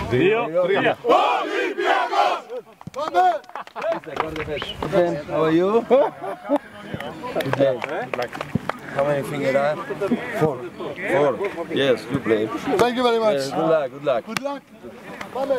2, 3. Ολυμπιακός! Πάμε! How are you? Good day. How many fingers are? 4. 4. Yes, you play. Thank you very much. Good luck, good luck. Good luck. Πάμε!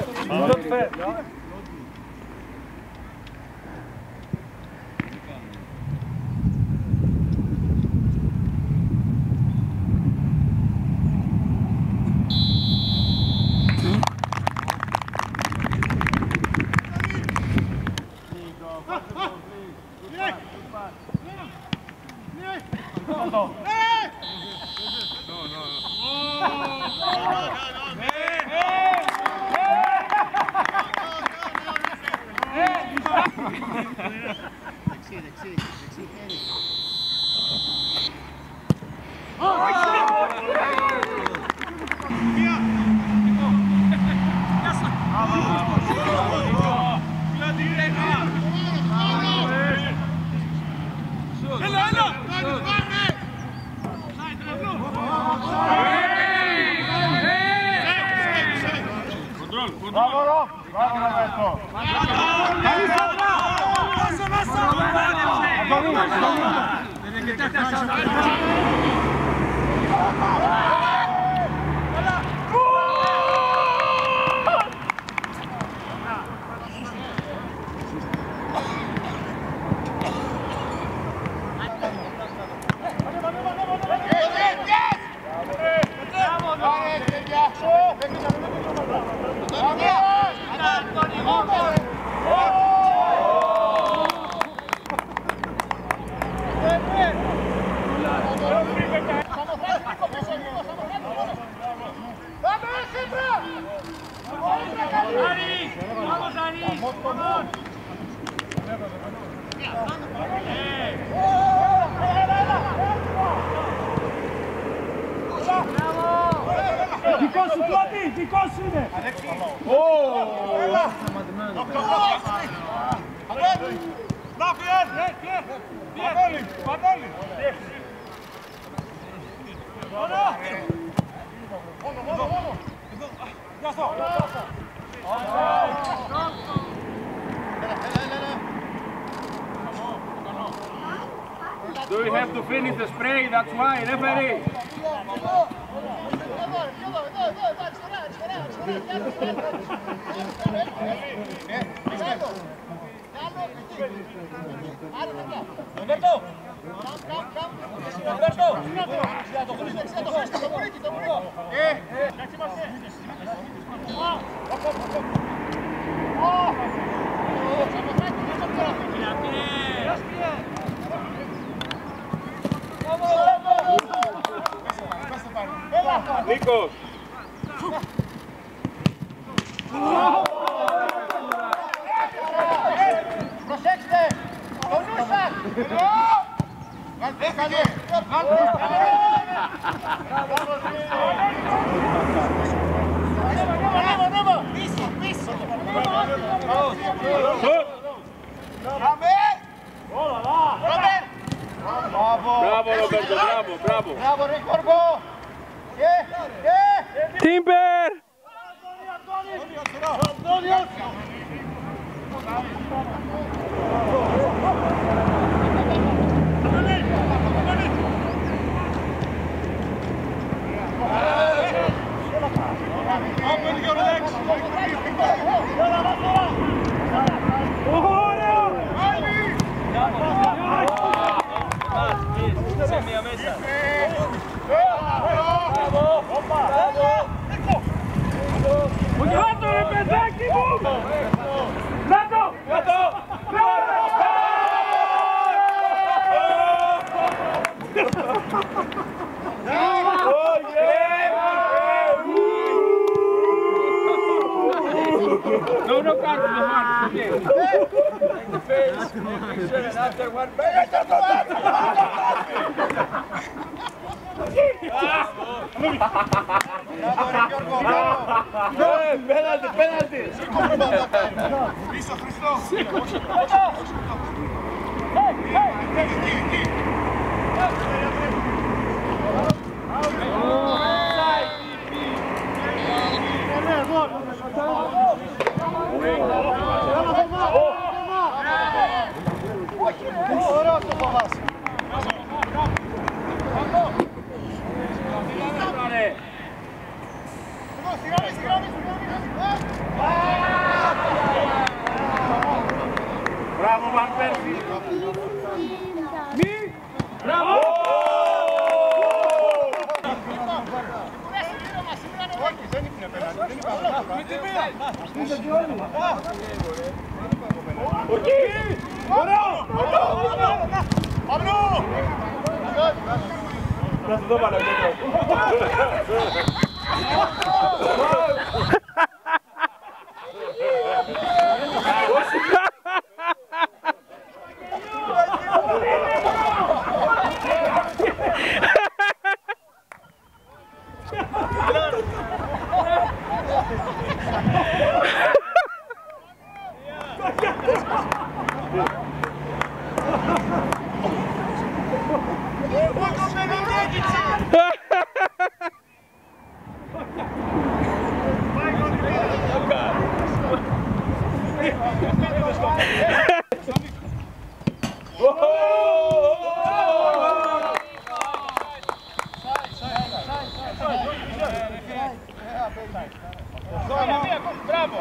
Do you have to finish the spray? That's why, referee. Νίκος. Προσέξτε! Το νου σας! Έφαγε! Ανέβα! Πίσω, πίσω! Πάμε! Μπράβο Ρομπέρτο, μπράβο. Μπράβο ρε Γιώργο! Τίμπερ! Κάτω ρε παιδάκι μου! Κάτω! No cards in the heart. The face, and after one, Πέναλτι! Πίσω Χριστό! Να σου το βάλω Bravo,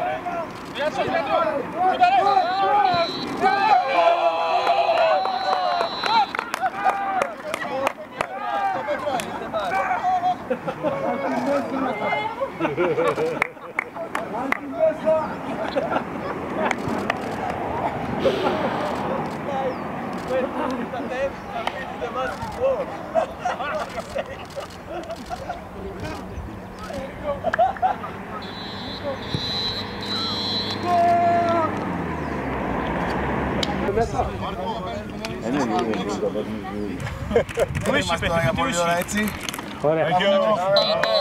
Πού είσαι, παιδί, πού είσαι. Ωραία.